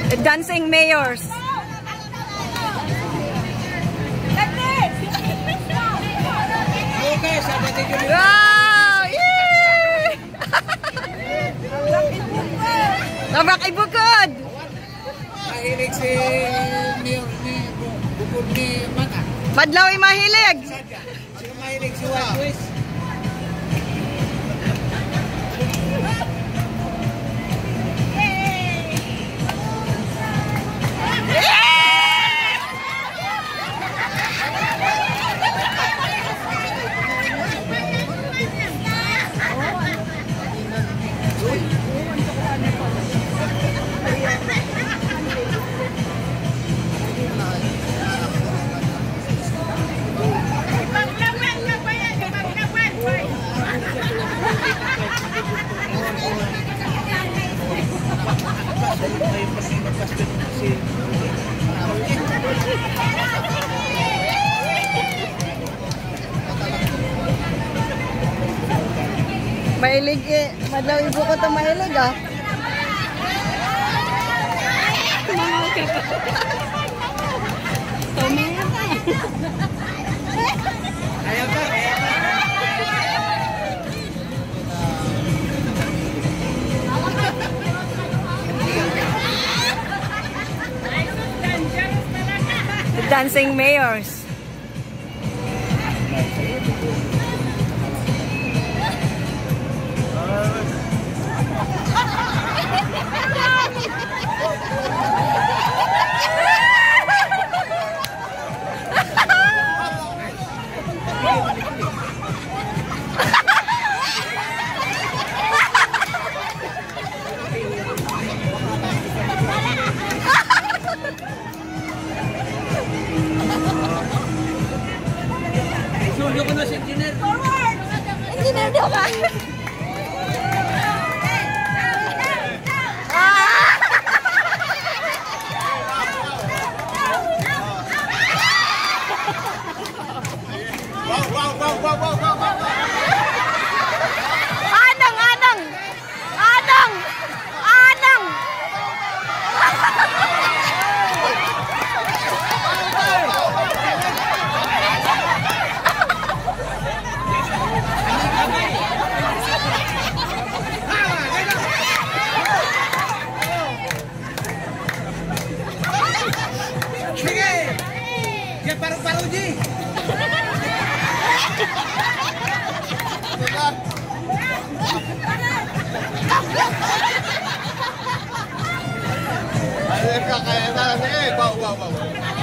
Dancing mayors. Wow! Yay! Nabrak ibukod! Mahilig si bukod ni Mata. Madlaw ay mahilig! Sino mahilig si Wild Twist? Mahilig eh. Madlaw ibo ko ito mahilig ah. Ayaw ka, The Dancing Mayors. Suyo ko na si Engineer. Forward! Engineer daw ka! Anang! Anang! Anang! Anang! Sige! Yan paru-paru, G! Ay, kakaya na. Sige, wow.